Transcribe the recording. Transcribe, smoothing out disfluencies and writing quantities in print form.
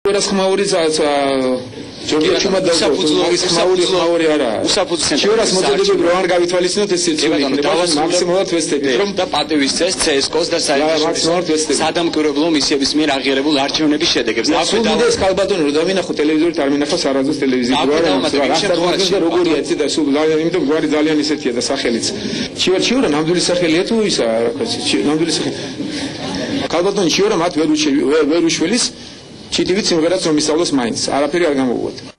რას ხმაური ჯორჯია ჩუმად დავუყოს ხმაური არა შევარას მოწოდები რო არ გავითვალისწინოთ ეს მაქსიმალურად ვესტებით რომ და პატივის წეს CSKO-ს და სადამკვირვებლო მისიების მიერ აღიარებულ არჩევნების შედეგებს და კალბატონი რო დავინახო ტელევიზორით არ მინახავს არაზოს ტელევიზიით რა როგორია იცი და სულ იმიტომ გვარი ძალიან ისეთია და სახელიც ჩივრა ნამდვილი სახელია თუ ისა რა ქვია ნამდვილი სახელი კალბატონი ჩივრა მათ ვერ უშველის ჩიტივით სიმღერაც რომ ისწავლოს მაინც არაფერი არ გამოვუოთ